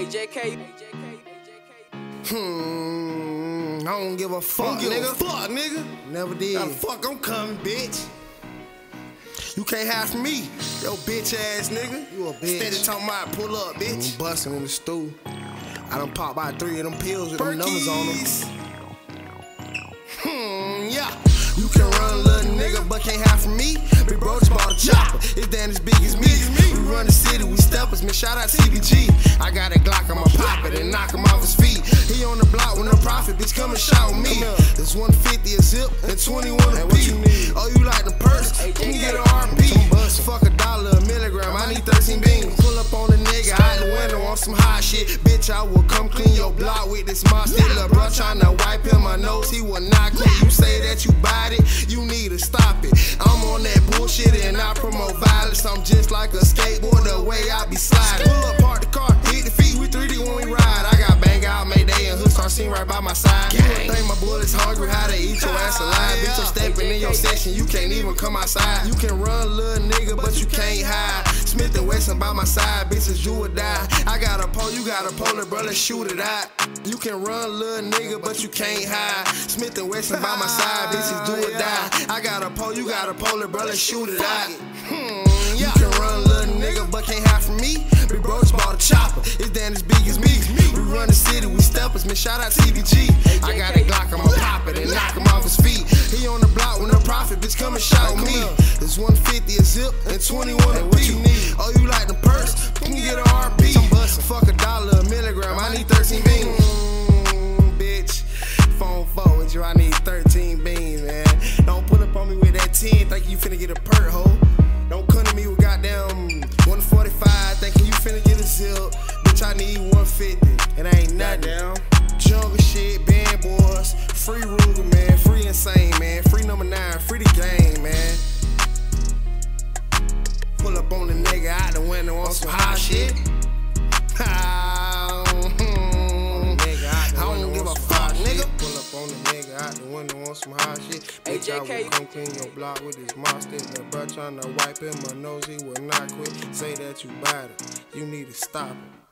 AJK. I don't give a fuck, nigga. Never did. How the fuck I'm coming, bitch? You can't hide from me, yo bitch ass nigga. You a bitch. Steady talking about pull up, bitch. I'm busting in the stool. I done popped by 3 of them pills with them numbers on them. Yeah. You can run, little nigga, but can't hide from me. Big bro just bought a chopper. It's damn as big as me. We run the city, we steppers, man. Shout out CBG. I got a Glock, I'ma pop it and knock him off his feet. He on the block with no profit, bitch, come and shout with me. It's 150 a zip and 21 a piece. Oh, you like the purse? You can get an RP. Fuck $1 a milligram, I need 13 beans. Pull up on the nigga out the window on some hot shit. Bitch, I will come clean your block with this monster. Lil' bro tryna wipe him my nose, he will not quit. You say that you bought it, you need to stop it. I'm on that bullshit and I promote violence. I'm just like a skateboard, the way I be sliding. Pull up, park the car, hit the feet, we 3D when we ride. I got bang out, Mayday and hood start scene right by my side. You would think my bullets hungry, how they eat your ass alive. Bitch, I'm stepping in your section, you can't even come outside. You can run, little nigga, but you can't hide. Smith and Wesson by my side, bitches, you would die. I got a pole, you got a pole, bro, let's shoot it out. You can run, little nigga, but you can't hide. Smith and Wesson by my side, bitches, do or die. I got a pole, you got a pole, bro, let's shoot it out. You can run, little nigga, but can't hide from me. Big bro just bought a chopper, it's damn as big as me. We run the city, we steppers, man, shout out CBG. I got a Glock, I'ma pop it and knock him off his feet. He on the block with no profit, bitch, come and shout with me. It's 150 a zip and 21 a piece. Oh, you like the purse? You can get an RP. Fuck $1 a milligram, I need 13 beans. Bitch, phone forward with you, I need 13 beans, man. Don't pull up on me with that 10, think you finna get a perk, ho. Don't come to me with goddamn 145, thinking you finna get a zip. Bitch, I need 150, and I ain't nothing. Jungle shit, band boys, free Ruger, man, free insane, man, free number 9, free the game, man. Pull up on the nigga out the window on some hot shit. I don't give a fuck, nigga. Pull up on the nigga out the window on some hot shit. Bitch, I will come clean your block with this monster. Lil' bro tryna wipe him my nose, he will not quit. Say that you bought it, you need to stop it.